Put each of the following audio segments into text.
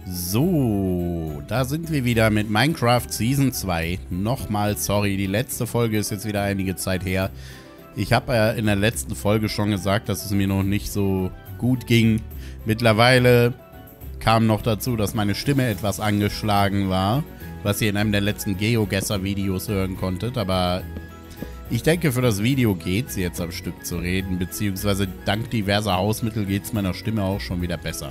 So, da sind wir wieder mit Minecraft Season 2. Nochmal sorry, die letzte Folge ist jetzt wieder einige Zeit her. Ich habe ja in der letzten Folge schon gesagt, dass es mir noch nicht so gut ging. Mittlerweile kam noch dazu, dass meine Stimme etwas angeschlagen war, was ihr in einem der letzten GeoGuessr-Videos hören konntet. Aber ich denke, für das Video geht es jetzt am Stück zu reden, beziehungsweise dank diverser Hausmittel geht es meiner Stimme auch schon wieder besser.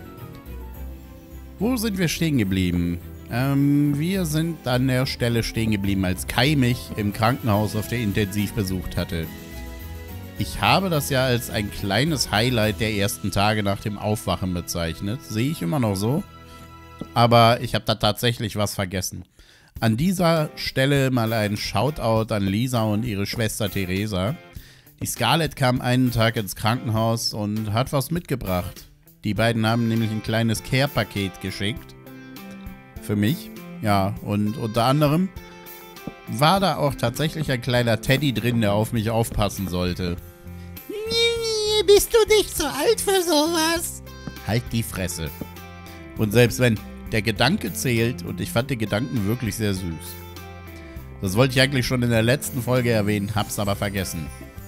Wo sind wir stehen geblieben? Wir sind an der Stelle stehen geblieben, als Kai mich im Krankenhaus auf der Intensiv besucht hatte. Ich habe das ja als ein kleines Highlight der ersten Tage nach dem Aufwachen bezeichnet. Sehe ich immer noch so. Aber ich habe da tatsächlich was vergessen. An dieser Stelle mal ein Shoutout an Lisa und ihre Schwester Theresa. Die Scarlett kam einen Tag ins Krankenhaus und hat was mitgebracht. Die beiden haben nämlich ein kleines Care-Paket geschickt. Für mich. Ja, und unter anderem war da auch tatsächlich ein kleiner Teddy drin, der auf mich aufpassen sollte. Bist du nicht so alt für sowas? Halt die Fresse. Und selbst wenn der Gedanke zählt, und ich fand den Gedanken wirklich sehr süß. Das wollte ich eigentlich schon in der letzten Folge erwähnen, hab's aber vergessen.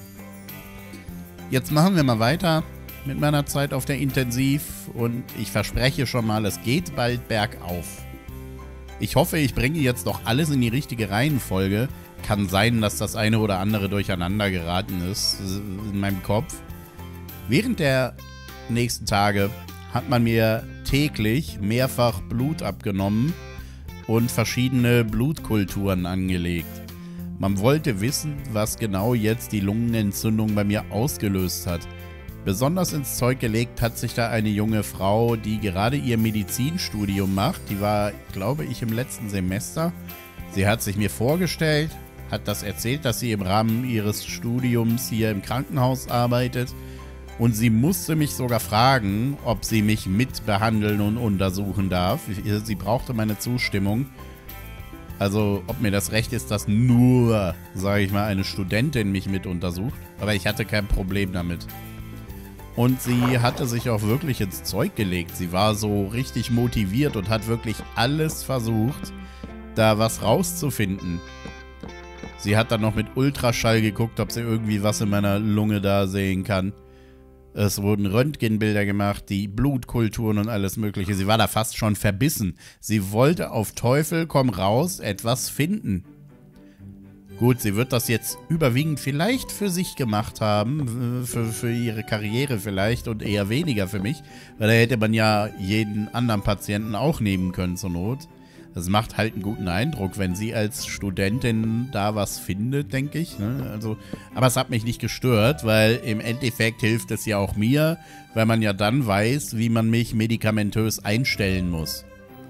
Jetzt machen wir mal weiter mit meiner Zeit auf der Intensiv und ich verspreche schon mal, es geht bald bergauf. Ich hoffe, ich bringe jetzt doch alles in die richtige Reihenfolge. Kann sein, dass das eine oder andere durcheinander geraten ist in meinem Kopf. Während der nächsten Tage hat man mir täglich mehrfach Blut abgenommen und verschiedene Blutkulturen angelegt. Man wollte wissen, was genau jetzt die Lungenentzündung bei mir ausgelöst hat. Besonders ins Zeug gelegt hat sich da eine junge Frau, die gerade ihr Medizinstudium macht. Die war, glaube ich, im letzten Semester. Sie hat sich mir vorgestellt, hat das erzählt, dass sie im Rahmen ihres Studiums hier im Krankenhaus arbeitet. Und sie musste mich sogar fragen, ob sie mich mitbehandeln und untersuchen darf. Sie brauchte meine Zustimmung. Also, ob mir das recht ist, dass nur, sage ich mal, eine Studentin mich mit untersucht. Aber ich hatte kein Problem damit. Und sie hatte sich auch wirklich ins Zeug gelegt. Sie war so richtig motiviert und hat wirklich alles versucht, da was rauszufinden. Sie hat dann noch mit Ultraschall geguckt, ob sie irgendwie was in meiner Lunge da sehen kann. Es wurden Röntgenbilder gemacht, die Blutkulturen und alles mögliche. Sie war da fast schon verbissen. Sie wollte auf Teufel komm raus etwas finden. Gut, sie wird das jetzt überwiegend vielleicht für sich gemacht haben, für ihre Karriere vielleicht und eher weniger für mich, weil da hätte man ja jeden anderen Patienten auch nehmen können zur Not. Das macht halt einen guten Eindruck, wenn sie als Studentin da was findet, denke ich. Ne? Also, aber es hat mich nicht gestört, weil im Endeffekt hilft es ja auch mir, weil man ja dann weiß, wie man mich medikamentös einstellen muss.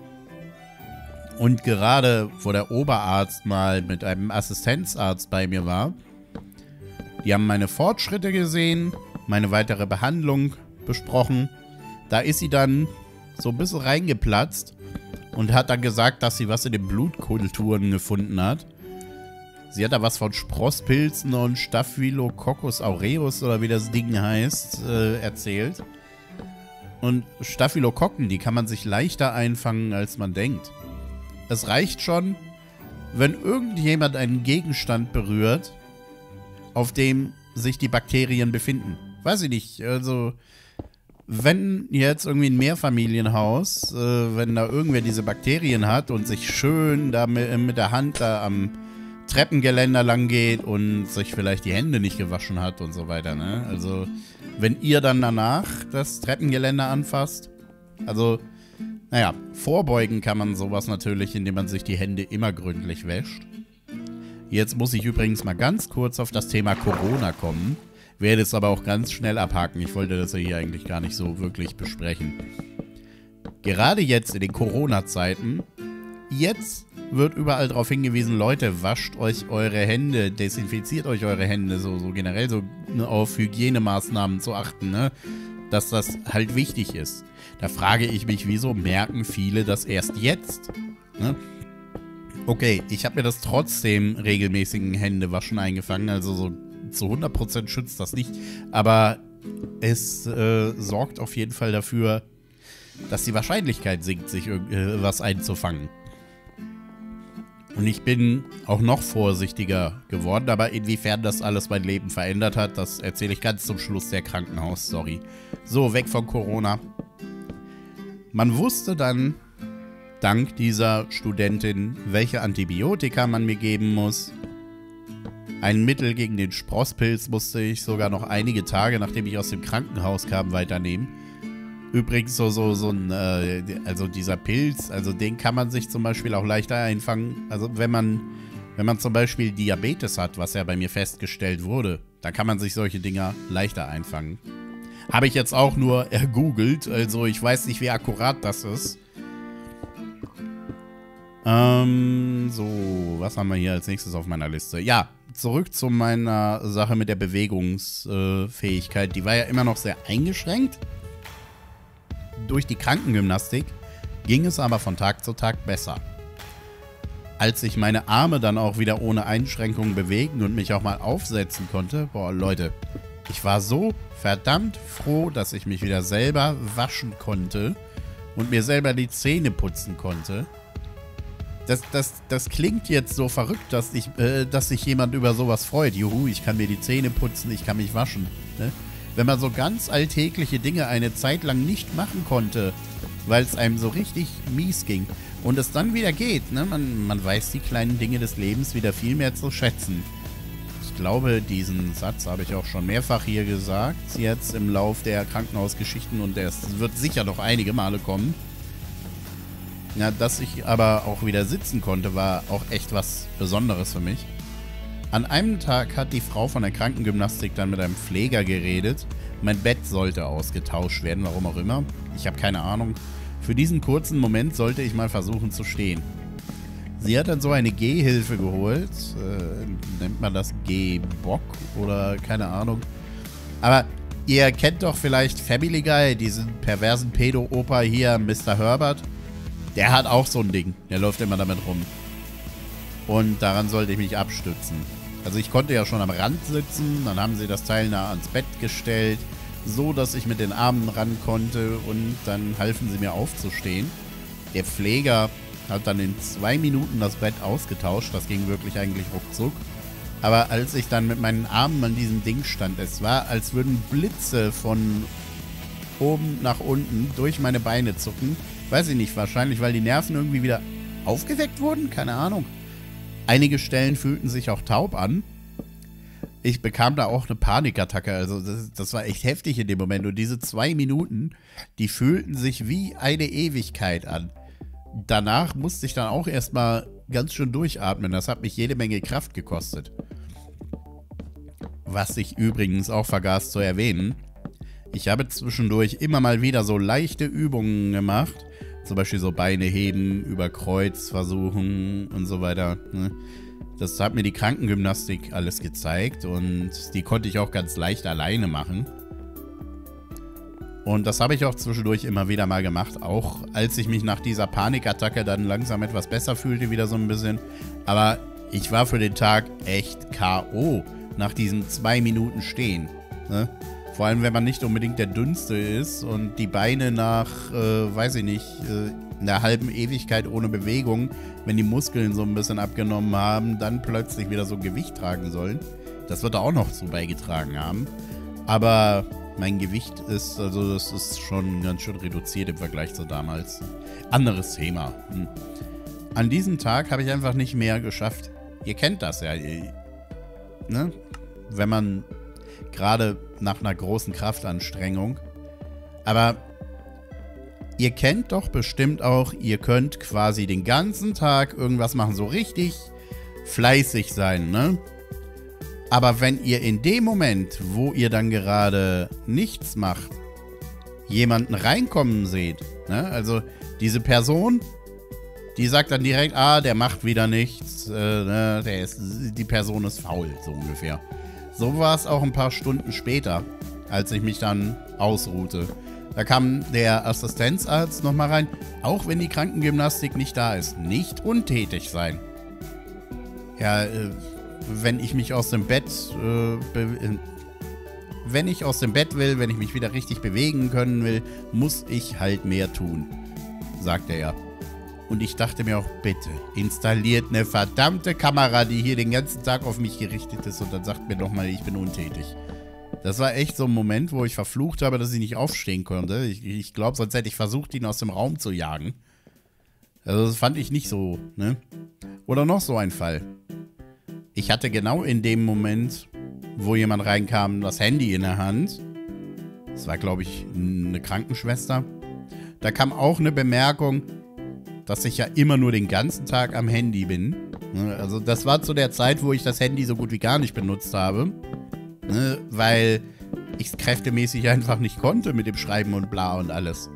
Und gerade wo der Oberarzt mal mit einem Assistenzarzt bei mir war, die haben meine Fortschritte gesehen, meine weitere Behandlung besprochen. Da ist sie dann so ein bisschen reingeplatzt und hat dann gesagt, dass sie was in den Blutkulturen gefunden hat. Sie hat da was von Sprosspilzen und Staphylococcus aureus oder wie das Ding heißt, erzählt. Und Staphylokokken, die kann man sich leichter einfangen, als man denkt. Es reicht schon, wenn irgendjemand einen Gegenstand berührt, auf dem sich die Bakterien befinden. Weiß ich nicht, also wenn jetzt irgendwie ein Mehrfamilienhaus, wenn da irgendwer diese Bakterien hat und sich schön da mit der Hand da am Treppengeländer lang geht und sich vielleicht die Hände nicht gewaschen hat und so weiter, ne? Also wenn ihr dann danach das Treppengeländer anfasst, also naja, vorbeugen kann man sowas natürlich, indem man sich die Hände immer gründlich wäscht. Jetzt muss ich übrigens mal ganz kurz auf das Thema Corona kommen. Werde es aber auch ganz schnell abhaken. Ich wollte das ja hier eigentlich gar nicht so wirklich besprechen. Gerade jetzt in den Corona-Zeiten, jetzt wird überall darauf hingewiesen, Leute, wascht euch eure Hände, desinfiziert euch eure Hände, so generell so auf Hygienemaßnahmen zu achten, ne? Dass das halt wichtig ist. Da frage ich mich, wieso merken viele das erst jetzt? Ne? Okay, ich habe mir das trotzdem regelmäßigen Händewaschen eingefangen, also so zu 100% schützt das nicht, aber es sorgt auf jeden Fall dafür, dass die Wahrscheinlichkeit sinkt, sich was einzufangen. Und ich bin auch noch vorsichtiger geworden, aber inwiefern das alles mein Leben verändert hat, das erzähle ich ganz zum Schluss der Krankenhausstory. So, weg von Corona. Man wusste dann, dank dieser Studentin, welche Antibiotika man mir geben muss. Ein Mittel gegen den Sprosspilz musste ich sogar noch einige Tage, nachdem ich aus dem Krankenhaus kam, weiternehmen. Übrigens so ein, also dieser Pilz, also den kann man sich zum Beispiel auch leichter einfangen. Also wenn man zum Beispiel Diabetes hat, was ja bei mir festgestellt wurde, dann kann man sich solche Dinger leichter einfangen. Habe ich jetzt auch nur ergoogelt, also ich weiß nicht, wie akkurat das ist. So, was haben wir hier als nächstes auf meiner Liste? Ja, zurück zu meiner Sache mit der Bewegungsfähigkeit. Die war ja immer noch sehr eingeschränkt. Durch die Krankengymnastik ging es aber von Tag zu Tag besser. Als ich meine Arme dann auch wieder ohne Einschränkungen bewegen und mich auch mal aufsetzen konnte, boah Leute, ich war so verdammt froh, dass ich mich wieder selber waschen konnte und mir selber die Zähne putzen konnte. Das klingt jetzt so verrückt, dass sich jemand über sowas freut. Juhu, ich kann mir die Zähne putzen, ich kann mich waschen. Ne? Wenn man so ganz alltägliche Dinge eine Zeit lang nicht machen konnte, weil es einem so richtig mies ging und es dann wieder geht, ne? Man weiß die kleinen Dinge des Lebens wieder viel mehr zu schätzen. Ich glaube, diesen Satz habe ich auch schon mehrfach hier gesagt, jetzt im Lauf der Krankenhausgeschichten, und es wird sicher noch einige Male kommen. Ja, dass ich aber auch wieder sitzen konnte, war auch echt was Besonderes für mich. An einem Tag hat die Frau von der Krankengymnastik dann mit einem Pfleger geredet. Mein Bett sollte ausgetauscht werden, warum auch immer. Ich habe keine Ahnung. Für diesen kurzen Moment sollte ich mal versuchen zu stehen. Sie hat dann so eine Gehhilfe geholt. Nennt man das Gehbock oder keine Ahnung. Aber ihr kennt doch vielleicht Family Guy, diesen perversen Pedo-Opa hier, Mr. Herbert. Der hat auch so ein Ding. Der läuft immer damit rum. Und daran sollte ich mich abstützen. Also ich konnte ja schon am Rand sitzen. Dann haben sie das Teil nah ans Bett gestellt, so dass ich mit den Armen ran konnte. Und dann halfen sie mir aufzustehen. Der Pfleger hat dann in 2 Minuten das Bett ausgetauscht. Das ging wirklich eigentlich ruckzuck. Aber als ich dann mit meinen Armen an diesem Ding stand, es war, als würden Blitze von oben nach unten durch meine Beine zucken. Weiß ich nicht, wahrscheinlich, weil die Nerven irgendwie wieder aufgeweckt wurden? Keine Ahnung. Einige Stellen fühlten sich auch taub an. Ich bekam da auch eine Panikattacke. Also das war echt heftig in dem Moment. Und diese 2 Minuten, die fühlten sich wie eine Ewigkeit an. Danach musste ich dann auch erstmal ganz schön durchatmen. Das hat mich jede Menge Kraft gekostet. Was ich übrigens auch vergaß zu erwähnen. Ich habe zwischendurch immer mal wieder so leichte Übungen gemacht. Zum Beispiel so Beine heben, über Kreuz versuchen und so weiter. Das hat mir die Krankengymnastik alles gezeigt und die konnte ich auch ganz leicht alleine machen. Und das habe ich auch zwischendurch immer wieder mal gemacht, auch als ich mich nach dieser Panikattacke dann langsam etwas besser fühlte, wieder so ein bisschen. Aber ich war für den Tag echt K.O. nach diesen 2 Minuten stehen. Ne? Vor allem, wenn man nicht unbedingt der Dünnste ist und die Beine nach, weiß ich nicht, einer halben Ewigkeit ohne Bewegung, wenn die Muskeln so ein bisschen abgenommen haben, dann plötzlich wieder so Gewicht tragen sollen. Das wird da auch noch zu beigetragen haben. Aber mein Gewicht ist, also das ist schon ganz schön reduziert im Vergleich zu damals. Anderes Thema. An diesem Tag habe ich einfach nicht mehr geschafft. Ihr kennt das ja. Ne? Wenn man gerade nach einer großen Kraftanstrengung. Aber ihr kennt doch bestimmt auch, ihr könnt quasi den ganzen Tag irgendwas machen, so richtig fleißig sein, ne? Aber wenn ihr in dem Moment, wo ihr dann gerade nichts macht, jemanden reinkommen seht, ne? Also diese Person, die sagt dann direkt, der macht wieder nichts, ne? Die Person ist faul, so ungefähr. So war es auch ein paar Stunden später, als ich mich dann ausruhte. Da kam der Assistenzarzt nochmal rein. Auch wenn die Krankengymnastik nicht da ist, nicht untätig sein. Ja, wenn ich mich aus dem Bett wenn ich aus dem Bett will, wenn ich mich wieder richtig bewegen können will, muss ich halt mehr tun, sagte er. Und ich dachte mir auch, bitte, installiert eine verdammte Kamera, die hier den ganzen Tag auf mich gerichtet ist und dann sagt mir doch mal, ich bin untätig. Das war echt so ein Moment, wo ich verflucht habe, dass ich nicht aufstehen konnte. Ich glaube, sonst hätte ich versucht, ihn aus dem Raum zu jagen. Also das fand ich nicht so, ne? Oder noch so ein Fall. Ich hatte genau in dem Moment, wo jemand reinkam, das Handy in der Hand. Das war, glaube ich, eine Krankenschwester. Da kam auch eine Bemerkung, dass ich ja immer nur den ganzen Tag am Handy bin. Also das war zu der Zeit, wo ich das Handy so gut wie gar nicht benutzt habe. Weil ich es kräftemäßig einfach nicht konnte mit dem Schreiben und bla und alles.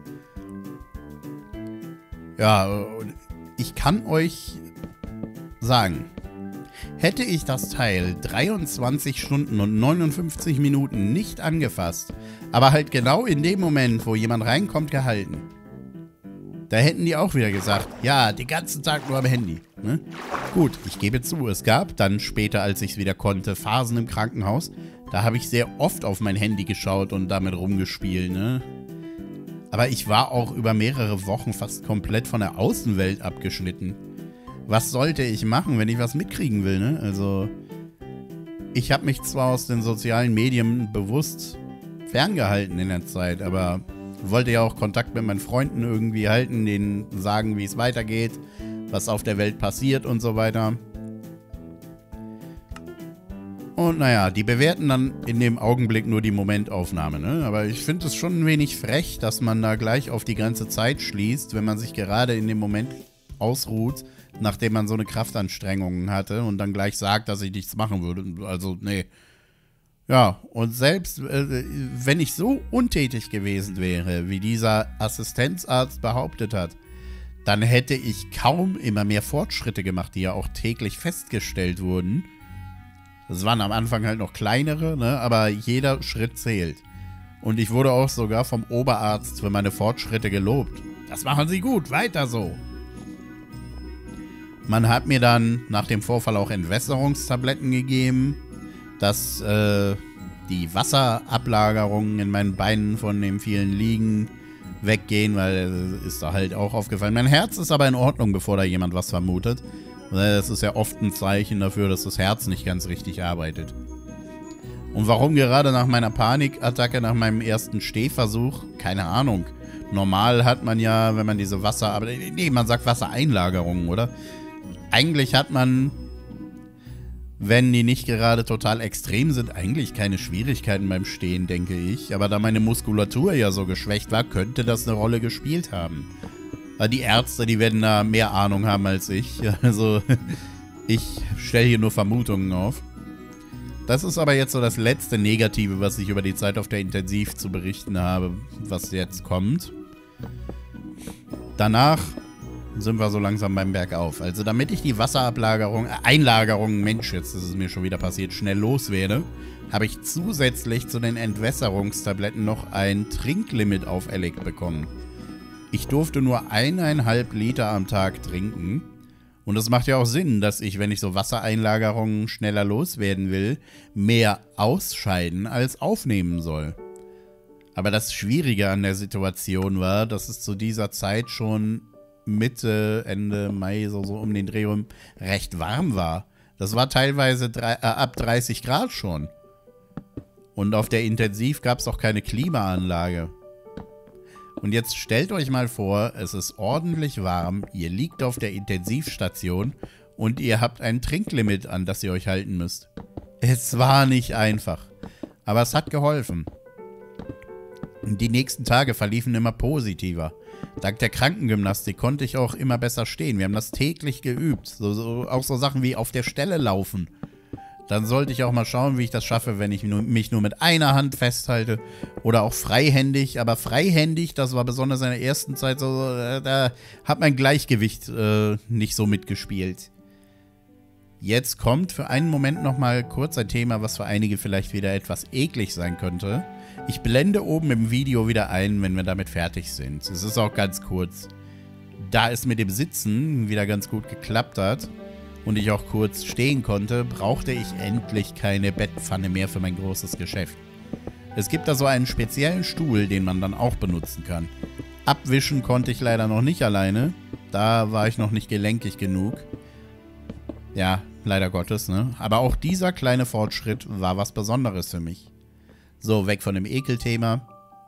Ja, ich kann euch sagen, hätte ich das Teil 23 Stunden und 59 Minuten nicht angefasst, aber halt genau in dem Moment, wo jemand reinkommt, gehalten, da hätten die auch wieder gesagt, ja, den ganzen Tag nur am Handy. Ne? Gut, ich gebe zu, es gab dann später, als ich es wieder konnte, Phasen im Krankenhaus. Da habe ich sehr oft auf mein Handy geschaut und damit rumgespielt. Ne? Aber ich war auch über mehrere Wochen fast komplett von der Außenwelt abgeschnitten. Was sollte ich machen, wenn ich was mitkriegen will? Ne? Also, ich habe mich zwar aus den sozialen Medien bewusst ferngehalten in der Zeit, aber wollte ja auch Kontakt mit meinen Freunden irgendwie halten, denen sagen, wie es weitergeht, was auf der Welt passiert und so weiter. Und naja, die bewerten dann in dem Augenblick nur die Momentaufnahme, ne? Aber ich finde es schon ein wenig frech, dass man da gleich auf die ganze Zeit schließt, wenn man sich gerade in dem Moment ausruht, nachdem man so eine Kraftanstrengung hatte und dann gleich sagt, dass ich nichts machen würde. Also, nee. Ja, und selbst wenn ich so untätig gewesen wäre, wie dieser Assistenzarzt behauptet hat, dann hätte ich kaum immer mehr Fortschritte gemacht, die ja auch täglich festgestellt wurden. Das waren am Anfang halt noch kleinere, ne? Aber jeder Schritt zählt. Und ich wurde auch sogar vom Oberarzt für meine Fortschritte gelobt. Das machen Sie gut, weiter so. Man hat mir dann nach dem Vorfall auch Entwässerungstabletten gegeben, dass die Wasserablagerungen in meinen Beinen von dem vielen Liegen weggehen, weil ist da halt auch aufgefallen. Mein Herz ist aber in Ordnung, bevor da jemand was vermutet. Das ist ja oft ein Zeichen dafür, dass das Herz nicht ganz richtig arbeitet. Und warum gerade nach meiner Panikattacke, nach meinem ersten Stehversuch? Keine Ahnung. Normal hat man ja, wenn man diese man sagt Wassereinlagerungen, oder? Eigentlich hat man, wenn die nicht gerade total extrem sind, eigentlich keine Schwierigkeiten beim Stehen, denke ich. Aber da meine Muskulatur ja so geschwächt war, könnte das eine Rolle gespielt haben. Weil die Ärzte, die werden da mehr Ahnung haben als ich. Also, ich stelle hier nur Vermutungen auf. Das ist aber jetzt so das letzte Negative, was ich über die Zeit auf der Intensiv zu berichten habe, was jetzt kommt. Danach sind wir so langsam beim Bergauf. Also damit ich die Einlagerung, Mensch, jetzt ist es mir schon wieder passiert, schnell loswerde, habe ich zusätzlich zu den Entwässerungstabletten noch ein Trinklimit auferlegt bekommen. Ich durfte nur 1,5 Liter am Tag trinken. Und es macht ja auch Sinn, dass ich, wenn ich so Wassereinlagerungen schneller loswerden will, mehr ausscheiden als aufnehmen soll. Aber das Schwierige an der Situation war, dass es zu dieser Zeit schon Mitte, Ende Mai, so um den Dreh rum, recht warm war. Das war teilweise ab 30 Grad schon. Und auf der Intensiv gab es auch keine Klimaanlage. Und jetzt stellt euch mal vor, es ist ordentlich warm, ihr liegt auf der Intensivstation und ihr habt ein Trinklimit, an das ihr euch halten müsst. Es war nicht einfach, aber es hat geholfen. Und die nächsten Tage verliefen immer positiver. Dank der Krankengymnastik konnte ich auch immer besser stehen. Wir haben das täglich geübt. Auch so Sachen wie auf der Stelle laufen. Dann sollte ich auch mal schauen, wie ich das schaffe, wenn ich mich nur mit einer Hand festhalte. Oder auch freihändig. Aber freihändig, das war besonders in der ersten Zeit so, da hat mein Gleichgewicht nicht so mitgespielt. Jetzt kommt für einen Moment nochmal kurz ein Thema, was für einige vielleicht wieder etwas eklig sein könnte. Ich blende oben im Video wieder ein, wenn wir damit fertig sind. Es ist auch ganz kurz. Da es mit dem Sitzen wieder ganz gut geklappt hat und ich auch kurz stehen konnte, brauchte ich endlich keine Bettpfanne mehr für mein großes Geschäft. Es gibt da so einen speziellen Stuhl, den man dann auch benutzen kann. Abwischen konnte ich leider noch nicht alleine. Da war ich noch nicht gelenkig genug. Ja, leider Gottes, ne? Aber auch dieser kleine Fortschritt war was Besonderes für mich. So, weg von dem Ekelthema.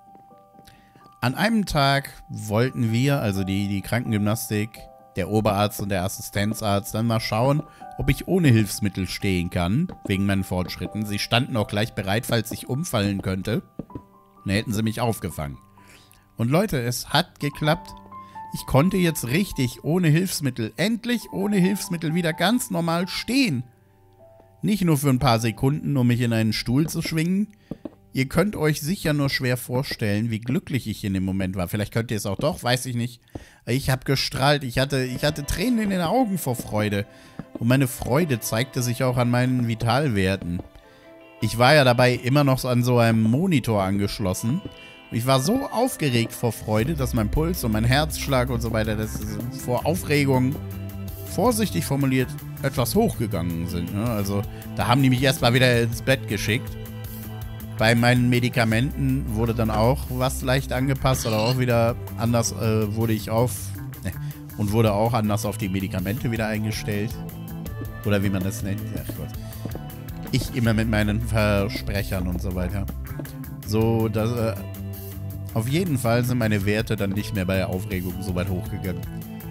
An einem Tag wollten wir, also die Krankengymnastik, der Oberarzt und der Assistenzarzt, dann mal schauen, ob ich ohne Hilfsmittel stehen kann, wegen meinen Fortschritten. Sie standen auch gleich bereit, falls ich umfallen könnte. Dann hätten sie mich aufgefangen. Und Leute, es hat geklappt. Ich konnte jetzt richtig ohne Hilfsmittel, endlich ohne Hilfsmittel wieder ganz normal stehen. Nicht nur für ein paar Sekunden, um mich in einen Stuhl zu schwingen. Ihr könnt euch sicher nur schwer vorstellen, wie glücklich ich in dem Moment war. Vielleicht könnt ihr es auch doch, weiß ich nicht. Ich habe gestrahlt, ich hatte Tränen in den Augen vor Freude. Und meine Freude zeigte sich auch an meinen Vitalwerten. Ich war ja dabei immer noch an so einem Monitor angeschlossen. Ich war so aufgeregt vor Freude, dass mein Puls und mein Herzschlag und so weiter, das vor Aufregung, vorsichtig formuliert, etwas hochgegangen sind. Ne? Also da haben die mich erstmal wieder ins Bett geschickt. Bei meinen Medikamenten wurde dann auch was leicht angepasst oder auch wieder anders wurde auch anders auf die Medikamente wieder eingestellt. Oder wie man das nennt. Ach Gott. Ich immer mit meinen Versprechern und so weiter. So, dass auf jeden Fall sind meine Werte dann nicht mehr bei der Aufregung so weit hochgegangen.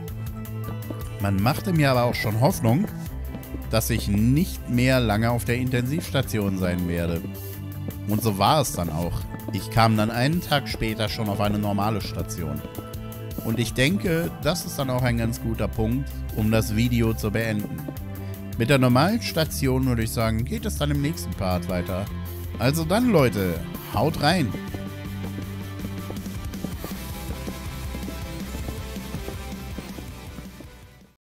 Man machte mir aber auch schon Hoffnung, dass ich nicht mehr lange auf der Intensivstation sein werde. Und so war es dann auch. Ich kam dann einen Tag später schon auf eine normale Station. Und ich denke, das ist dann auch ein ganz guter Punkt, um das Video zu beenden. Mit der normalen Station würde ich sagen, geht es dann im nächsten Part weiter. Also dann, Leute, haut rein!